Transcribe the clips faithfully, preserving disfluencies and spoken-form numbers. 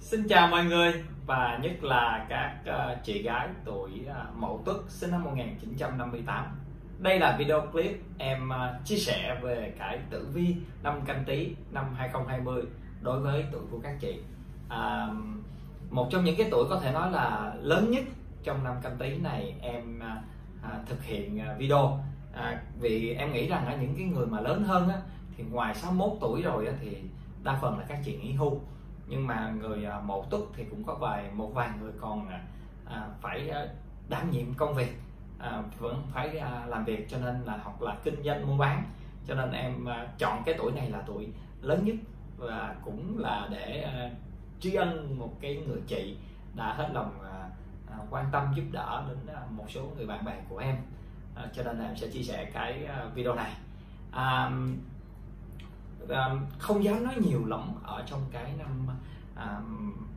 Xin chào mọi người, và nhất là các uh, chị gái tuổi uh, Mậu Tuất sinh năm một nghìn chín trăm năm mươi tám. Đây là video clip em uh, chia sẻ về cái tử vi năm Canh Tý năm hai không hai không đối với tuổi của các chị. Uh, một trong những cái tuổi có thể nói là lớn nhất trong năm Canh Tý này em uh, uh, thực hiện uh, video. Uh, vì em nghĩ rằng uh, những cái người mà lớn hơn uh, thì ngoài sáu mươi mốt tuổi rồi uh, thì đa phần là các chị nghỉ hưu. Nhưng mà người uh, Mậu Tuất thì cũng có vài một vài người còn uh, phải uh, đảm nhiệm công việc, uh, vẫn phải uh, làm việc, cho nên là hoặc là kinh doanh mua bán, cho nên em uh, chọn cái tuổi này là tuổi lớn nhất, và cũng là để uh, tri ân một cái người chị đã hết lòng uh, uh, quan tâm giúp đỡ đến uh, một số người bạn bè của em, uh, cho nên là em sẽ chia sẻ cái uh, video này. Uh, Uh, không dám nói nhiều lắm ở trong cái năm uh,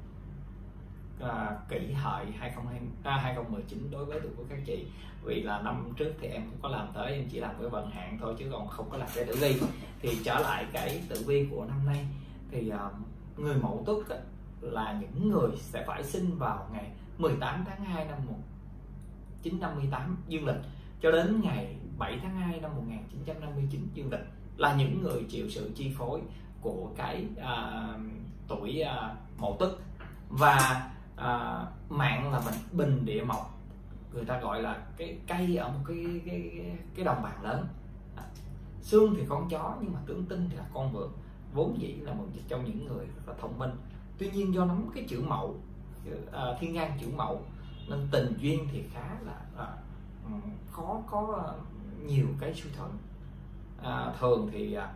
uh, Kỷ Hợi hai không một chín đối với tuổi của các chị, vì là năm trước thì em cũng có làm tới, em chỉ làm cái vận hạn thôi chứ còn không có làm cái tử vi. Thì trở lại cái tử vi của năm nay thì uh, người Mậu Tuất là những người sẽ phải sinh vào ngày mười tám tháng hai năm một nghìn chín trăm năm mươi tám dương lịch cho đến ngày bảy tháng hai năm một nghìn chín trăm năm mươi chín dương lịch, là những người chịu sự chi phối của cái uh, tuổi uh, Mậu Tuất. Và uh, mạng là mình bình địa mộc, người ta gọi là cái cây ở một cái cái cái đồng bằng lớn. À, xương thì con chó nhưng mà tướng tinh thì là con vượn, vốn dĩ là một trong những người rất là thông minh. Tuy nhiên do nắm cái chữ Mậu, uh, thiên ngang chữ Mậu, nên tình duyên thì khá là uh, khó có uh, nhiều cái suy thuận. À, thường thì à,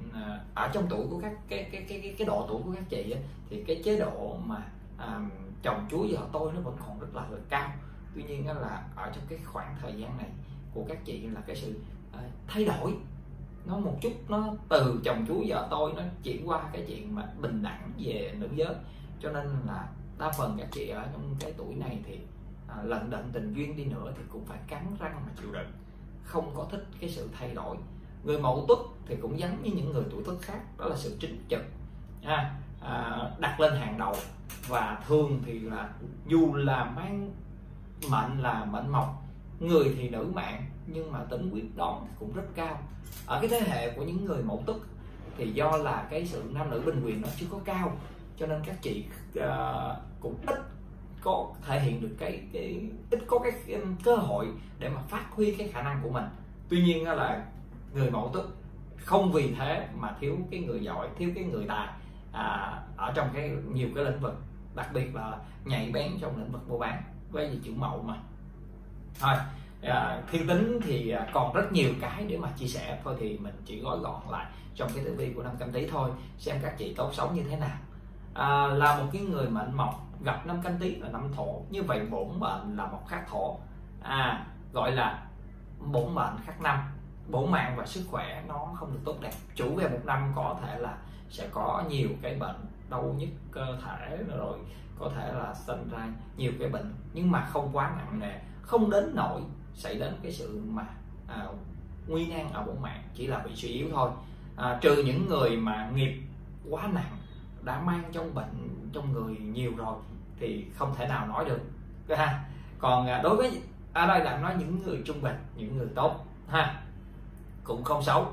ở trong tuổi của các cái cái cái cái độ tuổi của các chị ấy, thì cái chế độ mà à, chồng chúa vợ tôi nó vẫn còn rất là, là cao. Tuy nhiên là ở trong cái khoảng thời gian này của các chị là cái sự à, thay đổi nó một chút, nó từ chồng chúa vợ tôi nó chuyển qua cái chuyện mà bình đẳng về nữ giới, cho nên là đa phần các chị ở trong cái tuổi này thì à, lận đận tình duyên đi nữa thì cũng phải cắn răng mà chịu đựng, không có thích cái sự thay đổi. Người Mậu Tuất thì cũng giống như những người tuổi Tuất khác, đó là sự chính trực, à, à, đặt lên hàng đầu, và thường thì là dù là mang mệnh là mệnh mộc, người thì nữ mạng nhưng mà tính quyết đoán thì cũng rất cao. Ở cái thế hệ của những người Mậu Tuất thì do là cái sự nam nữ bình quyền nó chưa có cao, cho nên các chị uh, cũng ít có thể hiện được cái, cái ít có cái, cái cơ hội để mà phát huy cái khả năng của mình. Tuy nhiên là người Mậu Tuất không vì thế mà thiếu cái người giỏi, thiếu cái người tài à, ở trong cái nhiều cái lĩnh vực, đặc biệt là nhạy bén trong lĩnh vực mua bán với gì chữ Mậu mà. Thôi à, thiên tính thì còn rất nhiều cái để mà chia sẻ, thôi thì mình chỉ gói gọn lại trong cái tử vi của năm Canh Tý thôi, xem các chị tốt xấu như thế nào. À, là một cái người mệnh mộc gặp năm Canh Tý là năm Thổ, như vậy bổn mệnh là mộc khắc Thổ, à, gọi là bổn mệnh khắc năm. Bổn mạng và sức khỏe nó không được tốt đẹp, chủ về một năm có thể là sẽ có nhiều cái bệnh đau nhức cơ thể, rồi có thể là sinh ra nhiều cái bệnh nhưng mà không quá nặng nề, không đến nỗi xảy đến cái sự mà à, nguy nan ở bổn mạng, chỉ là bị suy yếu thôi. À, trừ những người mà nghiệp quá nặng, đã mang trong bệnh trong người nhiều rồi thì không thể nào nói được ha. Còn à, đối với ở đây là nói những người trung bình, những người tốt ha, cũng không xấu.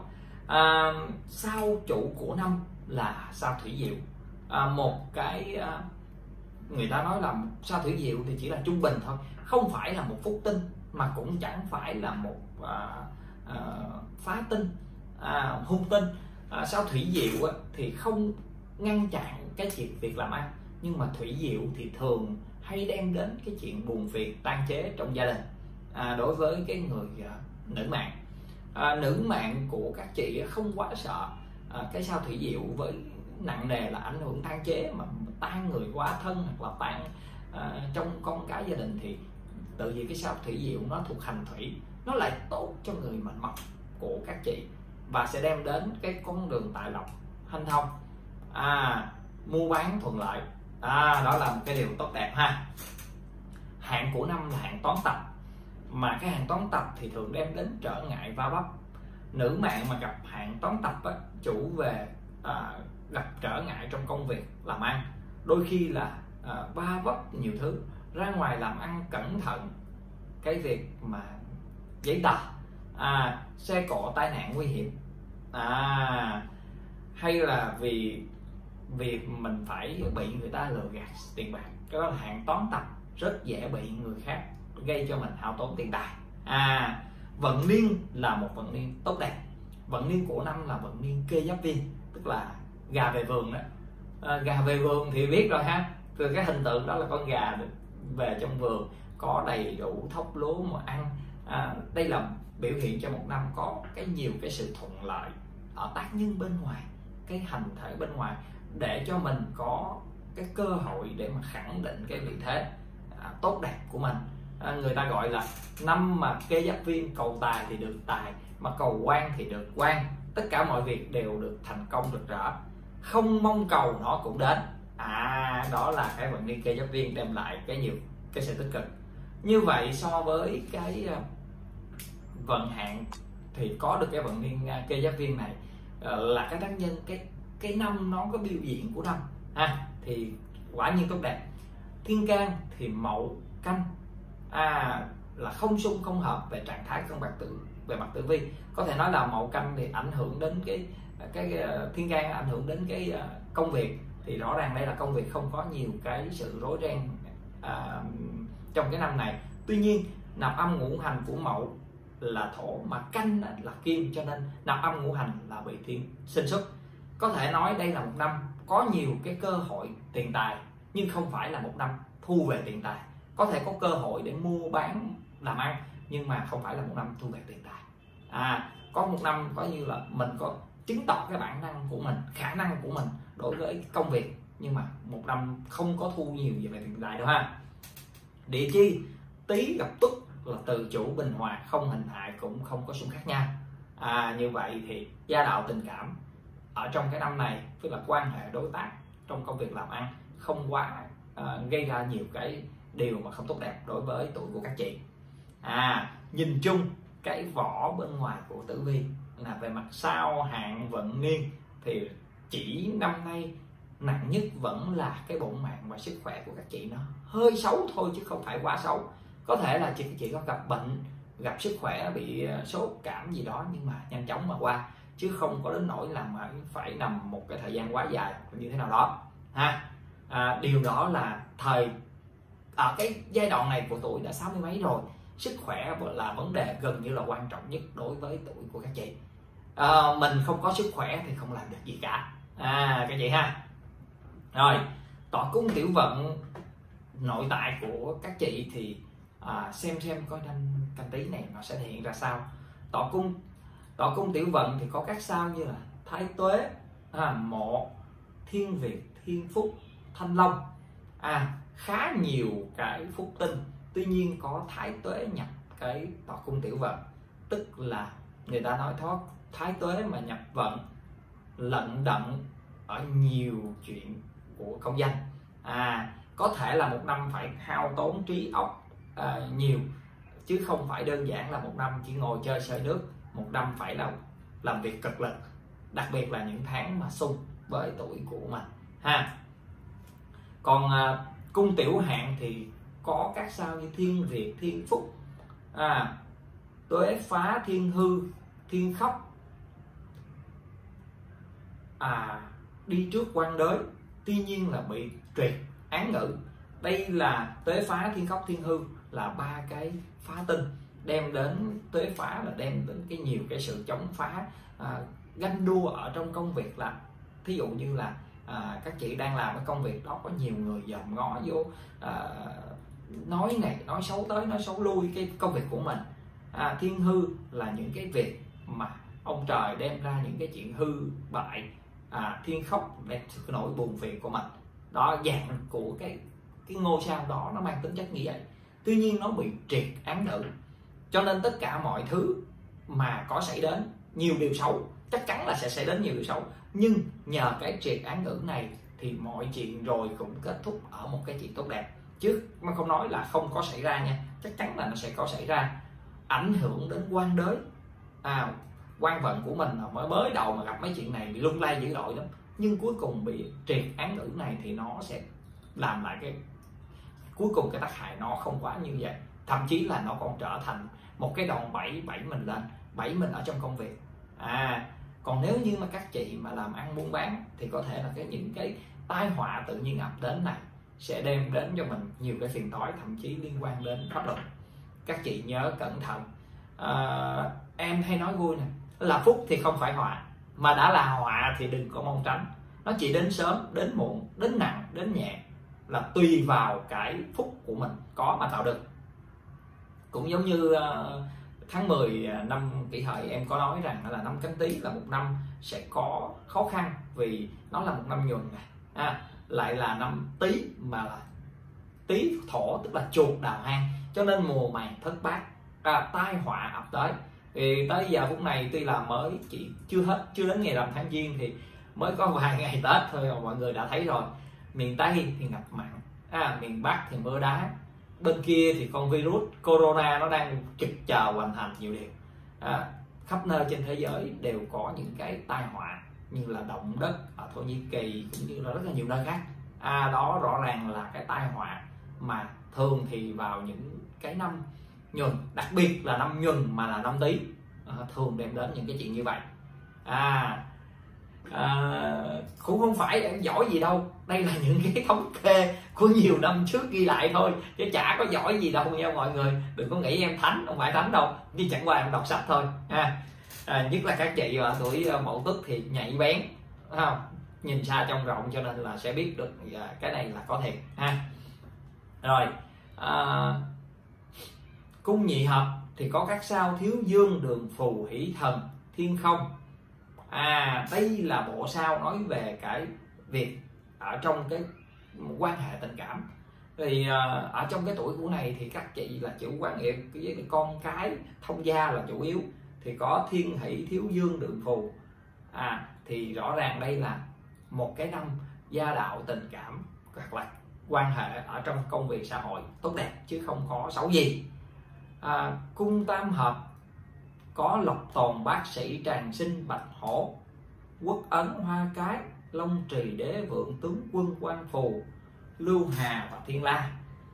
À, sao chủ của năm là sao Thủy Diệu, à, một cái à, người ta nói là sao Thủy Diệu thì chỉ là trung bình thôi, không phải là một phúc tinh mà cũng chẳng phải là một à, à, phá tinh, à, hung tinh. À, sao Thủy Diệu á, thì không ngăn chặn cái chuyện việc làm ăn, nhưng mà Thủy Diệu thì thường hay đem đến cái chuyện buồn phiền tan chế trong gia đình, à, đối với cái người à, nữ mạng. À, nữ mạng của các chị không quá sợ à, cái sao Thủy Diệu với nặng nề là ảnh hưởng tan chế, mà tan người quá thân hoặc là tan à, trong con cái gia đình, thì tự vì cái sao Thủy Diệu nó thuộc hành thủy, nó lại tốt cho người mệnh mộc của các chị và sẽ đem đến cái con đường tài lộc hanh thông, à, mua bán thuận lợi, à, đó là một cái điều tốt đẹp ha. Hạn của năm là hạn toán tập, mà cái hạn toán tập thì thường đem đến trở ngại va vấp. Nữ mạng mà gặp hạn toán tập á, chủ về à, gặp trở ngại trong công việc làm ăn, đôi khi là à, va vấp nhiều thứ, ra ngoài làm ăn cẩn thận cái việc mà giấy tờ, à, xe cộ tai nạn nguy hiểm, à, hay là vì việc mình phải bị người ta lừa gạt tiền bạc, cái đó là hạng toán tập, rất dễ bị người khác gây cho mình hao tốn tiền tài. À, vận niên là một vận niên tốt đẹp. Vận niên của năm là vận niên kê giáp viên, tức là gà về vườn đó. À, gà về vườn thì biết rồi ha, từ cái hình tượng đó là con gà về trong vườn có đầy đủ thóc lúa mà ăn. À, đây là biểu hiện cho một năm có cái nhiều cái sự thuận lợi ở tác nhân bên ngoài, cái hành thể bên ngoài, để cho mình có cái cơ hội để mà khẳng định cái vị thế à, tốt đẹp của mình. À, người ta gọi là năm mà kê giáp viên cầu tài thì được tài, mà cầu quan thì được quan, tất cả mọi việc đều được thành công rực rỡ, không mong cầu nó cũng đến. À, đó là cái vận niên kê giáp viên đem lại cái nhiều cái sự tích cực. Như vậy so với cái uh, vận hạn thì có được cái vận niên uh, kê giáp viên này uh, là cái tác nhân, cái cái năm nó có biểu diễn của năm à, thì quả nhiên tốt đẹp. Thiên can thì Mậu Canh, à, là không xung không hợp về trạng thái cân bằng tử về mặt tử vi. Có thể nói là Mậu Canh thì ảnh hưởng đến cái cái, cái thiên can ảnh hưởng đến cái uh, công việc, thì rõ ràng đây là công việc không có nhiều cái sự rối ren à, trong cái năm này. Tuy nhiên nạp âm ngũ hành của Mậu là thổ mà Canh là kim, cho nên nạp âm ngũ hành là bị thiên sinh xuất. Có thể nói đây là một năm có nhiều cái cơ hội tiền tài, nhưng không phải là một năm thu về tiền tài. Có thể có cơ hội để mua bán làm ăn, nhưng mà không phải là một năm thu về tiền tài. À, có một năm có như là mình có chứng tỏ cái bản năng của mình, khả năng của mình đối với công việc, nhưng mà một năm không có thu nhiều về tiền tài đâu ha. Địa chi Tý gặp Tuất là từ chủ bình hòa, không hình hại cũng không có xung khắc nhau. À, như vậy thì gia đạo tình cảm ở trong cái năm này, tức là quan hệ đối tác trong công việc làm ăn không quá à, gây ra nhiều cái điều mà không tốt đẹp đối với tuổi của các chị. À, nhìn chung cái vỏ bên ngoài của tử vi là về mặt sao hạn vận niên thì chỉ năm nay nặng nhất vẫn là cái bổn mạng và sức khỏe của các chị nó hơi xấu thôi, chứ không phải quá xấu. Có thể là chị chị có gặp bệnh, gặp sức khỏe bị sốt cảm gì đó, nhưng mà nhanh chóng mà qua, chứ không có đến nỗi làm phải nằm một cái thời gian quá dài như thế nào đó ha. À, điều đó là thời ở cái giai đoạn này của tuổi đã sáu mươi mấy rồi, sức khỏe là vấn đề gần như là quan trọng nhất đối với tuổi của các chị. À, mình không có sức khỏe thì không làm được gì cả, à các chị ha. Rồi, tọa cung tiểu vận nội tại của các chị thì à, xem xem coi năm Canh Tý này nó sẽ thể hiện ra sao. Tọa cung tọa cung tiểu vận thì có các sao như là Thái Tuế, à, Mộ, Thiên Việt, Thiên Phúc, Thanh Long. À, khá nhiều cái phúc tinh, tuy nhiên có Thái Tuế nhập cái tọa cung tiểu vận, tức là người ta nói thoát Thái Tuế mà nhập vận lận đận ở nhiều chuyện của công danh. À, có thể là một năm phải hao tốn trí óc à, nhiều, chứ không phải đơn giản là một năm chỉ ngồi chơi sơi nước. Một năm phải là làm việc cực lực, đặc biệt là những tháng mà xung với tuổi của mình ha. Còn à, cung tiểu hạn thì có các sao như Thiên Việt, Thiên Phúc, à, Tuế Phá, Thiên Hư, Thiên Khóc, à, đi trước quan đới, tuy nhiên là bị triệt án ngữ. Đây là Tuế Phá, Thiên Khóc, Thiên Hư là ba cái phá tinh, đem đến Tuế Phá là đem đến cái nhiều cái sự chống phá, à, ganh đua ở trong công việc. Là thí dụ như là à, các chị đang làm cái công việc đó có nhiều người dòm ngó vô, à, nói này nói xấu tới nói xấu lui cái công việc của mình. À, Thiên Hư là những cái việc mà ông trời đem ra những cái chuyện hư bại. À, Thiên Khóc đem cái nỗi buồn phiền của mình. Đó, dạng của cái cái ngôi sao đó nó mang tính chất như vậy, tuy nhiên nó bị triệt án ngữ, cho nên tất cả mọi thứ mà có xảy đến nhiều điều xấu, chắc chắn là sẽ xảy đến nhiều điều xấu, nhưng nhờ cái triệt án ngữ này thì mọi chuyện rồi cũng kết thúc ở một cái chuyện tốt đẹp, chứ mà không nói là không có xảy ra nha, chắc chắn là nó sẽ có xảy ra. Ảnh hưởng đến quan đới, à, quan vận của mình mới mới đầu mà gặp mấy chuyện này bị lung lay dữ dội lắm, nhưng cuối cùng bị triệt án ngữ này thì nó sẽ làm lại cái cuối cùng cái tác hại nó không quá như vậy, thậm chí là nó còn trở thành một cái đòn bẩy bẩy mình lên, bẩy mình ở trong công việc. À còn nếu như mà các chị mà làm ăn buôn bán thì có thể là cái những cái tai họa tự nhiên ập đến này sẽ đem đến cho mình nhiều cái phiền toái, thậm chí liên quan đến pháp luật. Các chị nhớ cẩn thận. À, em hay nói vui nè, là phúc thì không phải họa, mà đã là họa thì đừng có mong tránh. Nó chỉ đến sớm, đến muộn, đến nặng, đến nhẹ, là tùy vào cái phúc của mình có mà tạo được. Cũng giống như uh, tháng mười năm Kỷ Hợi em có nói rằng là năm Canh Tý là một năm sẽ có khó khăn, vì nó là một năm nhuần này, à, lại là năm Tý mà là Tý Thổ, tức là chuột đào hang, cho nên mùa màng thất bát, à, tai họa ập tới. Thì tới giờ phút này tuy là mới chỉ chưa hết, chưa đến ngày rằm tháng Giêng thì mới có vài ngày Tết thôi mà mọi người đã thấy rồi. Miền Tây thì ngập mặn, à, miền Bắc thì mưa đá, bên kia thì con virus corona nó đang trực chờ hoàn thành nhiều điều. À, khắp nơi trên thế giới đều có những cái tai họa như là động đất ở Thổ Nhĩ Kỳ cũng như là rất là nhiều nơi khác. À, đó rõ ràng là cái tai họa mà thường thì vào những cái năm nhuần, đặc biệt là năm nhuần mà là năm Tý, à, thường đem đến những cái chuyện như vậy. À, à cũng không phải em giỏi gì đâu, đây là những cái thống kê của nhiều năm trước ghi lại thôi, chứ chả có giỏi gì đâu nha mọi người. Đừng có nghĩ em thánh, không phải thánh đâu, nhưng chẳng qua em đọc sách thôi. À, à, nhất là các chị ở tuổi Mậu Tuất thì nhạy bén, không? Nhìn xa trông rộng, cho nên là sẽ biết được cái này là có thiệt ha. Rồi, à, cung nhị hợp thì có các sao Thiếu Dương, Đường Phù, Hỷ Thần, Thiên Không. À, đây là bộ sao nói về cái việc ở trong cái quan hệ tình cảm. Thì uh, ở trong cái tuổi của này thì các chị là chủ quan nghiệp với cái con cái thông gia là chủ yếu, thì có Thiên Hỷ, Thiếu Dương, Đường Phù. À, thì rõ ràng đây là một cái năm gia đạo tình cảm hoặc là quan hệ ở trong công việc xã hội tốt đẹp chứ không có xấu gì. À, cung tam hợp có Lộc Tồn, Bác Sĩ, Tràng Sinh, Bạch Hổ, Quốc Ấn, Hoa Cái, Long Trì, Đế Vượng, Tướng Quân, Quan Phù, Lưu Hà và Thiên La.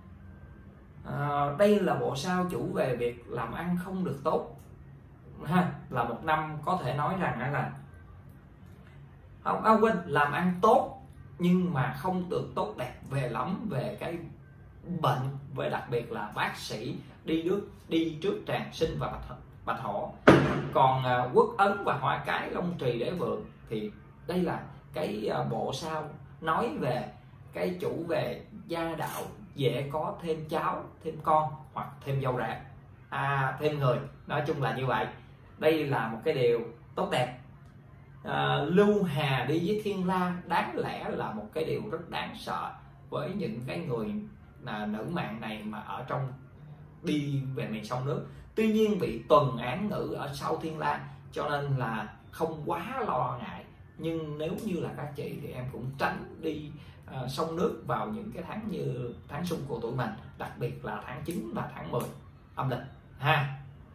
À, đây là bộ sao chủ về việc làm ăn không được tốt ha, là một năm có thể nói rằng là không à, quên làm ăn tốt nhưng mà không được tốt đẹp về lắm về cái bệnh, với đặc biệt là Bác Sĩ đi trước đi trước Tràng Sinh và Bạch Bạch Hổ. Còn uh, Quốc Ấn và Hoa Cái, Long Trì, Đế Vượng thì đây là cái uh, bộ sao nói về cái chủ về gia đạo, dễ có thêm cháu, thêm con hoặc thêm dâu rể, à, thêm người, nói chung là như vậy. Đây là một cái điều tốt đẹp. À, Lưu Hà đi với Thiên La đáng lẽ là một cái điều rất đáng sợ với những cái người là nữ mạng này mà ở trong đi về miền sông nước. Tuy nhiên bị tuần án ngữ ở sau Thiên La cho nên là không quá lo ngại, nhưng nếu như là các chị thì em cũng tránh đi uh, sông nước vào những cái tháng như tháng xung của tuổi mình, đặc biệt là tháng chín và tháng mười âm lịch ha.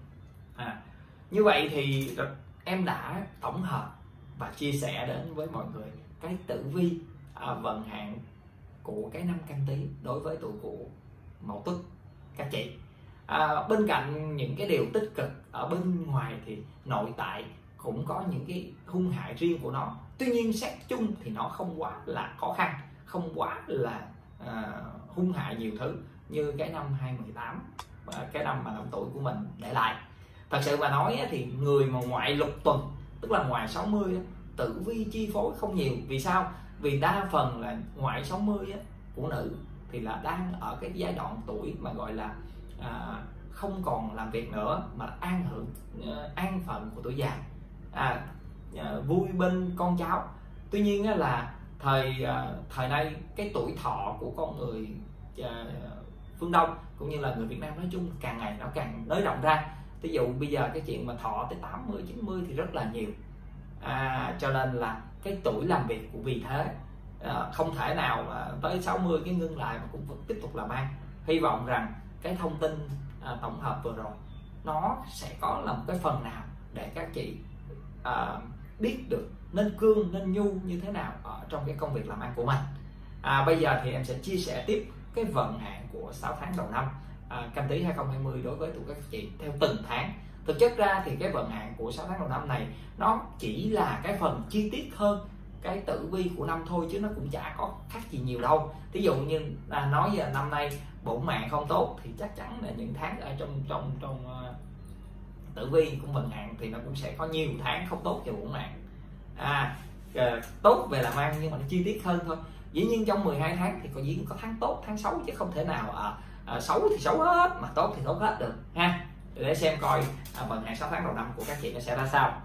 À, như vậy thì em đã tổng hợp và chia sẻ đến với mọi người cái tử vi uh, vận hạn của cái năm Canh Tý đối với tuổi của Mậu Tuất các chị. À, bên cạnh những cái điều tích cực ở bên ngoài thì nội tại cũng có những cái hung hại riêng của nó. Tuy nhiên xét chung thì nó không quá là khó khăn, không quá là à, hung hại nhiều thứ như cái năm hai không một tám, cái năm mà năm tuổi của mình để lại. Thật sự mà nói thì người mà ngoại lục tuần, tức là ngoài sáu mươi, tử vi chi phối không nhiều. Vì sao? Vì đa phần là ngoại sáu mươi của nữ thì là đang ở cái giai đoạn tuổi mà gọi là à, không còn làm việc nữa, mà an hưởng uh, an phận của tuổi già, à, uh, vui bên con cháu. Tuy nhiên uh, là thời uh, thời nay cái tuổi thọ của con người uh, phương Đông cũng như là người Việt Nam nói chung càng ngày nó càng nới rộng ra. Ví dụ bây giờ cái chuyện mà thọ tới tám mươi chín mươi thì rất là nhiều, à, cho nên là cái tuổi làm việc của vì thế à, không thể nào mà tới sáu mươi cái ngưng lại mà cũng vẫn tiếp tục làm ăn. Hy vọng rằng cái thông tin à, tổng hợp vừa rồi nó sẽ có là một cái phần nào để các chị à, biết được nên cương nên nhu như thế nào ở trong cái công việc làm ăn của mình. À, bây giờ thì em sẽ chia sẻ tiếp cái vận hạn của sáu tháng đầu năm à, Canh Tý hai không hai không đối với tụi các chị theo từng tháng. Thực chất ra thì cái vận hạn của sáu tháng đầu năm này nó chỉ là cái phần chi tiết hơn cái tử vi của năm thôi, chứ nó cũng chả có khác gì nhiều đâu. Thí dụ như là nói giờ năm nay bổn mạng không tốt thì chắc chắn là những tháng ở trong trong trong uh, tử vi của vận hạn thì nó cũng sẽ có nhiều tháng không tốt cho bổn mạng. À, uh, tốt về làm ăn nhưng mà nó chi tiết hơn thôi. Dĩ nhiên trong mười hai tháng thì có dĩ nhiên có tháng tốt tháng xấu, chứ không thể nào à, à, xấu thì xấu hết mà tốt thì tốt hết được ha. Để xem coi à, vận hạn sáu tháng đầu năm của các chị nó sẽ ra sao.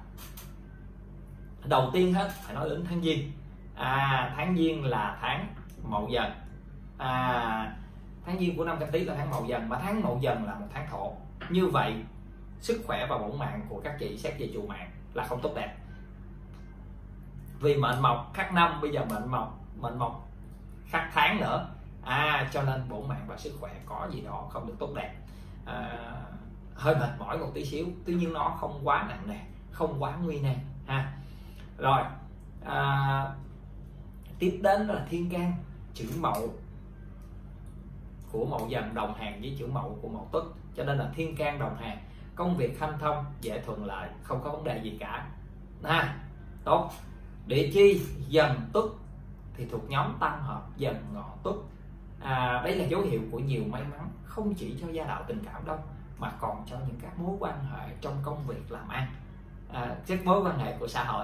Đầu tiên hết phải nói đến tháng Giêng. À, tháng Giêng là tháng Mậu Dần. À, tháng Giêng của năm Canh Tý là tháng Mậu Dần, và tháng Mậu Dần là một tháng thổ. Như vậy sức khỏe và bổn mạng của các chị xét về trụ mạng là không tốt đẹp. Vì mệnh mộc khắc năm, bây giờ mệnh mộc mệnh mộc khắc tháng nữa. À, cho nên bổn mạng và sức khỏe có gì đó không được tốt đẹp. À, hơi mệt mỏi một tí xíu, tuy nhiên nó không quá nặng nề, không quá nguy nan ha. Rồi à, tiếp đến là thiên can chữ Mậu của Mậu Dần đồng hàng với chữ Mậu của Mậu Tuất, cho nên là thiên can đồng hàng, công việc hanh thông dễ thuận lợi, không có vấn đề gì cả ha. Tốt. Địa chi Dần Tuất thì thuộc nhóm tam hợp Dần Ngọ Tuất. À, đây là dấu hiệu của nhiều may mắn, không chỉ cho gia đạo tình cảm đâu mà còn cho những các mối quan hệ trong công việc làm ăn, à, các mối quan hệ của xã hội.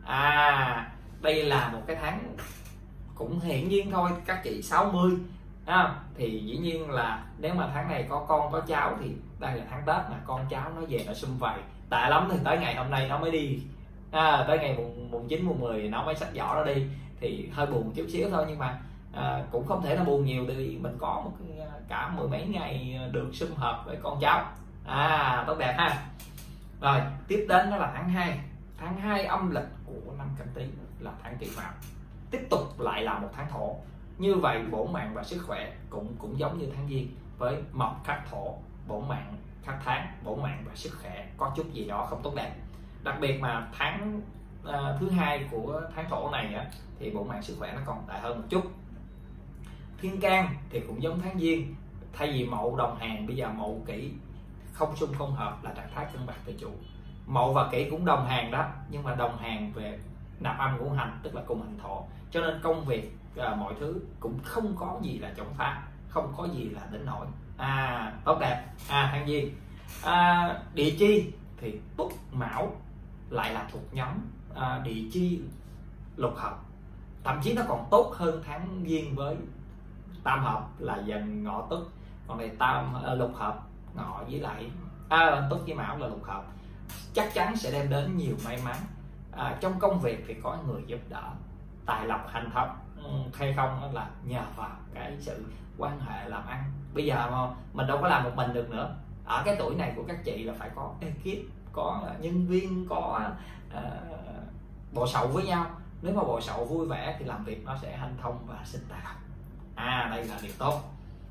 À, đây là một cái tháng cũng hiển nhiên thôi các chị sáu mươi à, thì dĩ nhiên là nếu mà tháng này có con có cháu thì đây là tháng Tết mà con cháu nó về nó sum vầy, tệ lắm thì tới ngày hôm nay nó mới đi, à, tới ngày mùng, mùng chín mùng mười nó mới xách giỏ nó đi, thì hơi buồn chút xíu thôi, nhưng mà à, cũng không thể là buồn nhiều vì mình có một cả mười mấy ngày được sum họp với con cháu. À, tốt đẹp ha. Rồi tiếp đến đó là tháng hai. Tháng hai âm lịch của năm Canh Tý là tháng Kỷ Mão, tiếp tục lại là một tháng thổ. Như vậy bổn mạng và sức khỏe cũng cũng giống như tháng Giêng, với mộc khắc thổ, bổn mạng khắc tháng, bổn mạng và sức khỏe có chút gì đó không tốt đẹp. Đặc biệt mà tháng uh, thứ hai của tháng thổ này á, thì bổn mạng sức khỏe nó còn tệ hơn một chút. Thiên can thì cũng giống tháng Giêng, thay vì Mậu đồng hàng, bây giờ Mậu Kỷ không xung không hợp là trạng thái cân bằng tự chủ. Mậu và Kỷ cũng đồng hàng đó, nhưng mà đồng hàng về nạp âm ngũ hành, tức là cùng hành thổ, cho nên công việc à, mọi thứ cũng không có gì là chống phá, không có gì là đến nổi. À, tốt đẹp. À, tháng Giêng. À, địa chi thì Tuất Mão lại là thuộc nhóm à, địa chi lục hợp, thậm chí nó còn tốt hơn tháng Giêng với tam hợp là Dần Ngọ Tuất, còn này tam uh, lục hợp Ngọ với lại à, Tuất với Mão là lục hợp, chắc chắn sẽ đem đến nhiều may mắn. À, trong công việc thì có người giúp đỡ, tài lộc hanh thông hay không là nhờ vào cái sự quan hệ làm ăn. Bây giờ mà mình đâu có làm một mình được nữa, ở cái tuổi này của các chị là phải có ekip, có nhân viên, có uh, bộ sậu với nhau. Nếu mà bộ sậu vui vẻ thì làm việc nó sẽ hanh thông và sinh tài lộc. À, đây là điều tốt.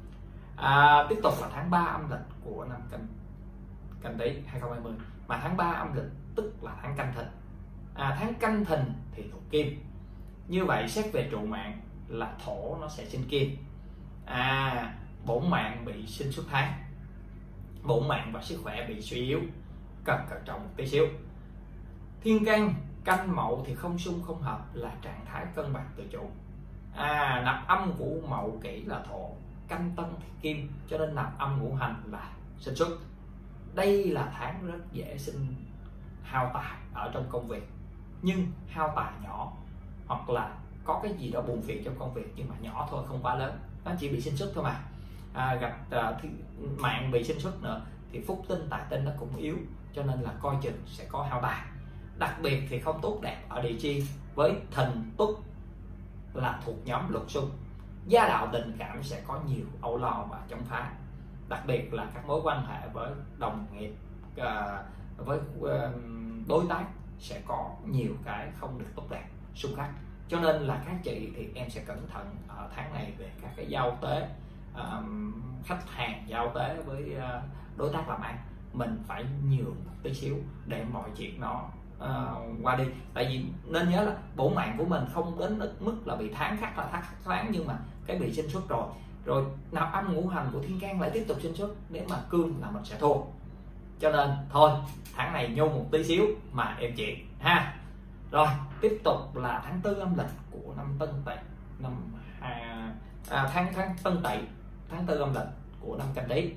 À, tiếp tục là tháng ba âm lịch của năm Canh Canh Tý hai không hai không, mà tháng ba âm lịch tức là tháng Canh Thìn. À, tháng Canh Thìn thì thuộc kim, như vậy xét về trụ mạng là thổ nó sẽ sinh kim. À, bổn mạng bị sinh xuất tháng, bổn mạng và sức khỏe bị suy yếu, cần cẩn trọng một tí xíu. Thiên can Canh Mậu thì không xung không hợp là trạng thái cân bằng tự chủ. À, nạp âm của Mậu Kỷ là thổ, Canh Tân thì kim, cho nên nạp âm ngũ hành là sinh xuất. Đây là tháng rất dễ sinh hao tài ở trong công việc, nhưng hao tài nhỏ, hoặc là có cái gì đó buồn phiền trong công việc nhưng mà nhỏ thôi, không quá lớn, nó chỉ bị sinh xuất thôi mà. À, gặp uh, mạng bị sinh xuất nữa thì phúc tinh tài tinh nó cũng yếu, cho nên là coi chừng sẽ có hao tài. Đặc biệt thì không tốt đẹp ở địa chi với Thìn Tuất là thuộc nhóm lục xung, gia đạo tình cảm sẽ có nhiều âu lo và chống phá, đặc biệt là các mối quan hệ với đồng nghiệp, uh, với uh, đối tác sẽ có nhiều cái không được tốt đẹp, xung khắc. Cho nên là các chị thì em sẽ cẩn thận ở tháng này về các cái giao tế, uh, khách hàng giao tế với uh, đối tác làm ăn, mình phải nhường một tí xíu để mọi chuyện nó uh, qua đi. Tại vì nên nhớ là bổn mạng của mình không đến mức là bị tháng khắc là thắt tháng, nhưng mà cái bị sinh xuất rồi rồi nạp âm ngũ hành của thiên can lại tiếp tục sinh xuất, nếu mà cương là mình sẽ thua. Cho nên thôi tháng này nhô một tí xíu mà em chuyện ha. Rồi tiếp tục là tháng tư âm lịch của năm Tân Tỵ, năm à, à, tháng tháng Tân Tỵ tháng tư âm lịch của năm Canh Tý.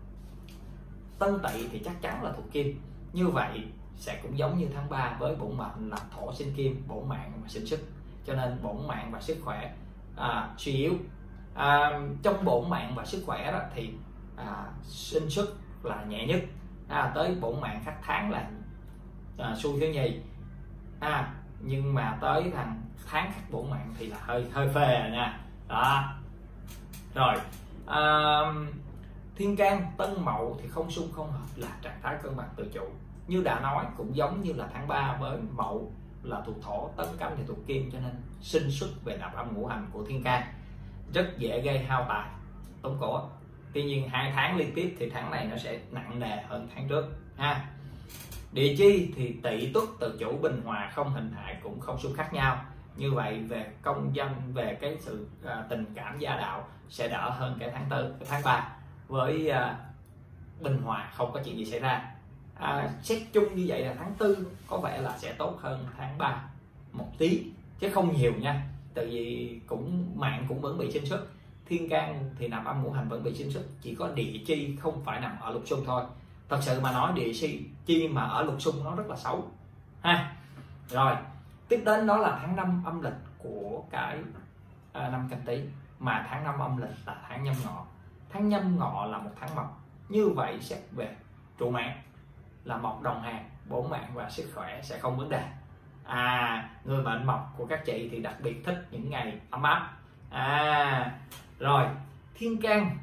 Tân Tỵ thì chắc chắn là thuộc kim, như vậy sẽ cũng giống như tháng ba với bổn mệnh là thổ sinh kim, bổn mạng và sinh sức, cho nên bổn mạng và sức khỏe à, suy yếu. À, trong bổn mạng và sức khỏe đó thì à, sinh sức là nhẹ nhất, à, tới bổn mạng khắc tháng là à, xui thứ nhì, à, nhưng mà tới thằng tháng khắc bổn mạng thì là hơi hơi phê rồi nha. Đó rồi à, thiên can Tân Mậu thì không xung không hợp, là trạng thái cân bằng tự chủ. Như đã nói cũng giống như là tháng ba với Mậu là thuộc thổ, Tân Canh thì thuộc kim, cho nên sinh xuất về nạp âm ngũ hành của thiên can rất dễ gây hao tài tốn cổ. Tuy nhiên hai tháng liên tiếp thì tháng này nó sẽ nặng nề hơn tháng trước ha. Địa chi thì Tỵ Tuất tự chủ bình hòa, không hình hại cũng không xung khắc nhau. Như vậy về công danh, về cái sự à, tình cảm gia đạo sẽ đỡ hơn cái tháng tư, cái tháng ba với à, bình hòa, không có chuyện gì xảy ra. À, xét chung như vậy là tháng tư có vẻ là sẽ tốt hơn tháng ba một tí, chứ không nhiều nha. Tại vì cũng mạng cũng vẫn bị sinh xuất, thiên can thì nạp âm ngũ hành vẫn bị sinh xuất, chỉ có địa chi không phải nằm ở lục xung thôi. Thật sự mà nói địa chi chi mà ở lục xung nó rất là xấu ha. Rồi tiếp đến đó là tháng năm âm lịch của cái à, năm Canh Tý, mà tháng năm âm lịch là tháng Nhâm Ngọ. Tháng Nhâm Ngọ là một tháng mộc, như vậy xét về trụ mạng là mộc đồng hàng, bổn mạng và sức khỏe sẽ không vấn đề. À, người mệnh mộc của các chị thì đặc biệt thích những ngày ấm áp. À, rồi thiên can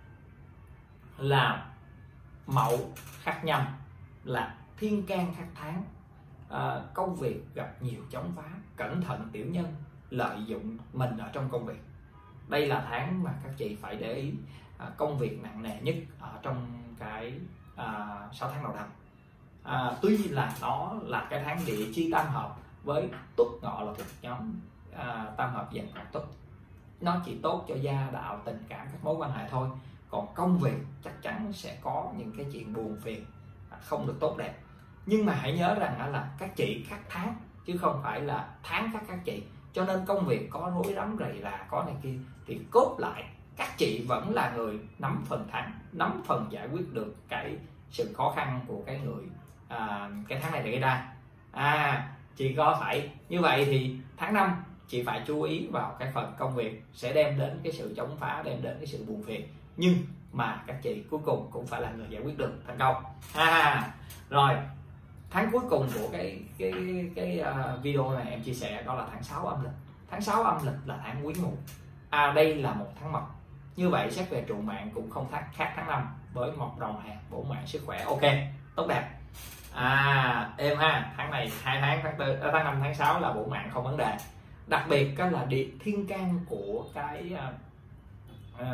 là Mậu khắc Nhâm, là thiên can khắc tháng. À, công việc gặp nhiều chống phá, cẩn thận tiểu nhân lợi dụng mình ở trong công việc. Đây là tháng mà các chị phải để ý, à, công việc nặng nề nhất ở trong cái à, sáu tháng đầu năm. À, tuy là nó là cái tháng địa chi tam hợp với Tuất Ngọ là thuộc nhóm à, tam hợp dần ngọ Tuất, nó chỉ tốt cho gia đạo, tình cảm, các mối quan hệ thôi. Còn công việc chắc chắn sẽ có những cái chuyện buồn phiền, không được tốt đẹp. Nhưng mà hãy nhớ rằng là các chị khắc tháng chứ không phải là tháng khắc các chị, cho nên công việc có rối rắm rầy rà, có này kia, thì cốt lại các chị vẫn là người nắm phần thắng, nắm phần giải quyết được cái sự khó khăn của cái người à, cái tháng này để gây ra. À, chị có phải như vậy thì tháng năm chị phải chú ý vào cái phần công việc sẽ đem đến cái sự chống phá, đem đến cái sự buồn phiền, nhưng mà các chị cuối cùng cũng phải là người giải quyết được thành công. À, rồi tháng cuối cùng của cái cái cái uh, video này em chia sẻ đó là tháng sáu âm lịch. Tháng sáu âm lịch là tháng Quý Mùi. À, đây là một tháng mộc, như vậy xét về trụ mạng cũng không khác khác tháng năm với mộc đồng hàng, bổn mạng sức khỏe ok, tốt đẹp. À, em ha, tháng này hai tháng, tháng tư, tháng năm, tháng sáu là bổn mạng không vấn đề. Đặc biệt đó là địa thiên can của cái uh,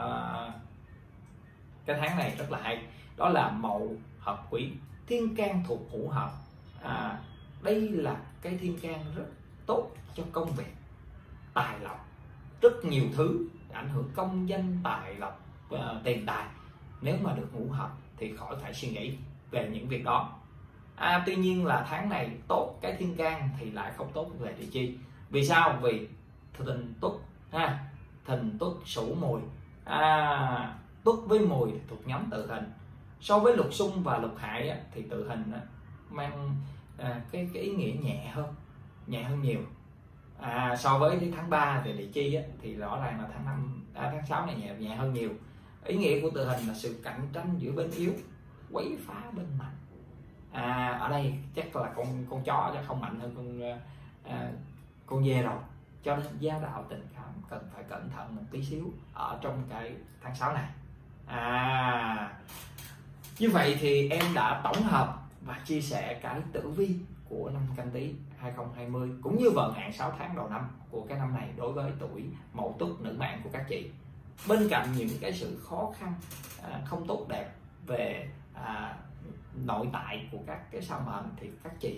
cái tháng này rất là hay, đó là Mậu hợp Quý, thiên can thuộc hữu hợp. À, đây là cái thiên can rất tốt cho công việc, tài lộc, rất nhiều thứ ảnh hưởng công danh, tài lộc, uh, tiền tài. Nếu mà được ngũ hợp thì khỏi phải suy nghĩ về những việc đó. À, tuy nhiên là tháng này tốt cái thiên can thì lại không tốt về địa chi. Vì sao? Vì thìn tuất ha, thìn tuất sửu mùi. À, tuất với mùi thuộc nhóm tự hình. So với lục xung và lục hại á, thì tự hình á, mang à, cái cái ý nghĩa nhẹ hơn, nhẹ hơn nhiều. À, so với cái tháng ba thì địa chi á, thì rõ ràng là tháng năm, à, tháng sáu này nhẹ nhẹ hơn nhiều. Ý nghĩa của tự hình là sự cạnh tranh giữa bên yếu, quấy phá bên mạnh. À, ở đây chắc là con con chó chứ không mạnh hơn con à, con dê rồi, cho nên gia đạo tình cảm cần phải cẩn thận một tí xíu ở trong cái tháng sáu này. À, như vậy thì em đã tổng hợp và chia sẻ cái tử vi của năm Canh Tý hai không hai không cũng như vận hạn sáu tháng đầu năm của cái năm này đối với tuổi Mậu Tuất nữ mạng của các chị. Bên cạnh những cái sự khó khăn à, không tốt đẹp về à, nội tại của các cái sao mệnh thì các chị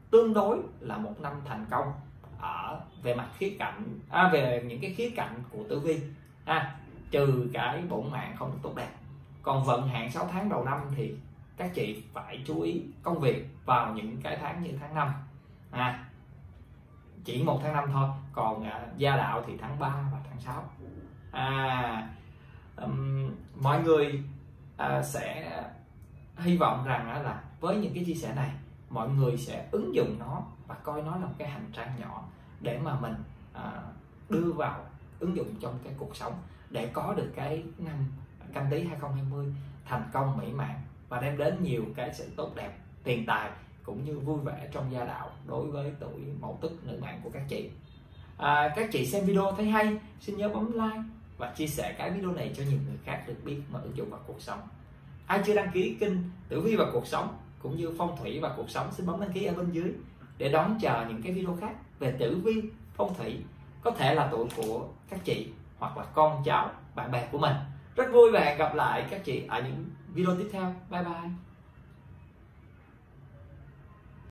tương đối là một năm thành công ở về mặt khía cạnh à, về những cái khía cạnh của tử vi, à, trừ cái bổn mạng không được tốt đẹp. Còn vận hạn sáu tháng đầu năm thì các chị phải chú ý công việc vào những cái tháng như tháng năm, à, chỉ một tháng năm thôi. Còn à, gia đạo thì tháng ba và tháng sáu. à, um, mọi người à, sẽ hy vọng rằng là với những cái chia sẻ này mọi người sẽ ứng dụng nó và coi nó là một cái hành trang nhỏ để mà mình à, đưa vào ứng dụng trong cái cuộc sống, để có được cái năm Canh Tý hai không hai không thành công mỹ mãn và đem đến nhiều cái sự tốt đẹp, tiền tài cũng như vui vẻ trong gia đạo đối với tuổi Mậu Tuất nữ mạng của các chị. À, các chị xem video thấy hay xin nhớ bấm like và chia sẻ cái video này cho nhiều người khác được biết mà ứng dụng vào cuộc sống. Ai chưa đăng ký kênh Tử Vi và Cuộc Sống cũng như Phong Thủy và Cuộc Sống xin bấm đăng ký ở bên dưới để đón chờ những cái video khác về tử vi, phong thủy, có thể là tuổi của các chị hoặc là con cháu, bạn bè của mình. Rất vui và hẹn gặp lại các chị ở những video tiếp theo. Bye bye.